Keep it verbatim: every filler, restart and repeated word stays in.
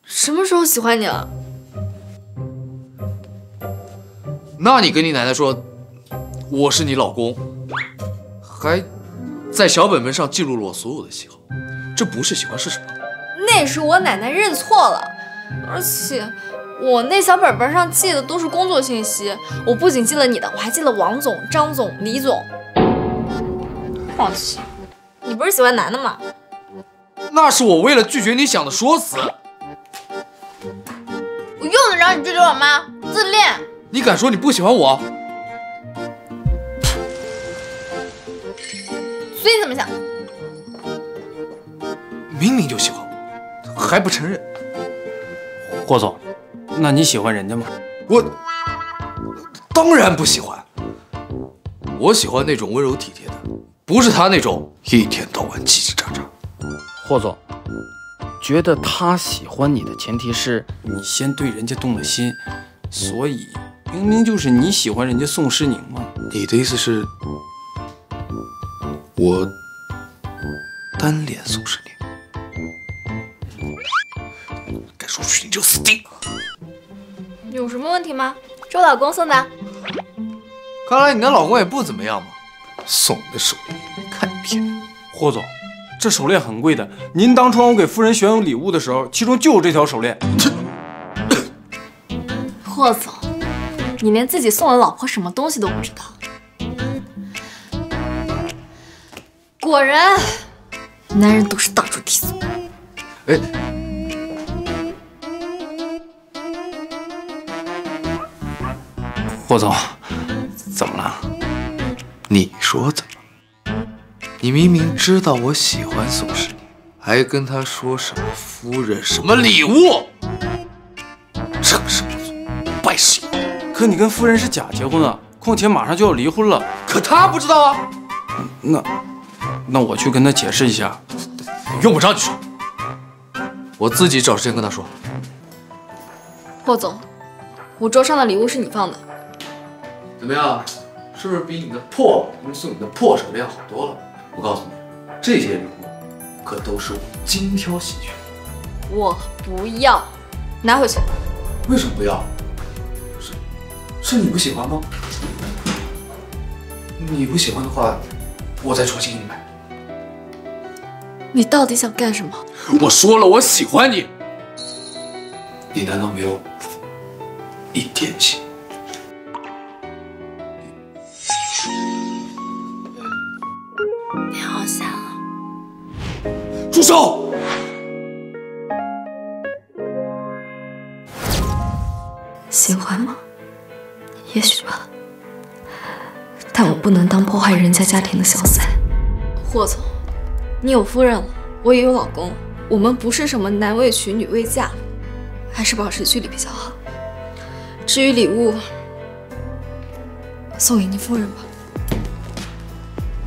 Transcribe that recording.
什么时候喜欢你了？ 那你跟你奶奶说，我是你老公，还在小本本上记录了我所有的喜好，这不是喜欢是什么？ 那是我奶奶认错了，而且我那小本本上记的都是工作信息，我不仅记了你的，我还记了王总、张总、李总。放弃，你不是喜欢男的吗？ 那是我为了拒绝你想的说辞。 我用得着你拒绝我吗？自恋。 你敢说你不喜欢我？ 所以你怎么想？ 明明就喜欢我，还不承认。 霍总，那你喜欢人家吗？ 我当然不喜欢。我喜欢那种温柔体贴的，不是他那种一天到晚叽叽喳喳。 霍总，觉得他喜欢你的前提是你先对人家动了心，所以明明就是你喜欢人家宋诗宁嘛。 你的意思是，我单恋宋诗宁？该说出去你就死定了。 有什么问题吗？是我老公送的。 看来你的老公也不怎么样嘛，送你的手链看一遍。 霍总，这手链很贵的，您当初让我给夫人选有礼物的时候，其中就是这条手链。 霍总，你连自己送了老婆什么东西都不知道。果然，男人都是大猪蹄子。 哎， 霍总，怎么了？ 你说怎么了？你明明知道我喜欢宋诗宁，还跟他说什么夫人什么礼物，成事不足败事有余。 可你跟夫人是假结婚啊，况且马上就要离婚了。 可他不知道啊。 那，那我去跟他解释一下。 用不着你说，我自己找时间跟他说。 霍总，我桌上的礼物是你放的。 怎么样？是不是比你的破老公送你的破手链好多了？我告诉你，这些礼物可都是我精挑细选的。 我不要，拿回去。 为什么不要？是是你不喜欢吗？你不喜欢的话，我再重新给你买。 你到底想干什么？ 我说了，我喜欢你。你难道没有一点心？ 你好香啊！ 住手！ 喜欢吗？也许吧，但我不能当破坏人家家庭的小三。霍总，你有夫人了，我也有老公，我们不是什么男为娶女为嫁，还是保持距离比较好。至于礼物，送给你夫人吧。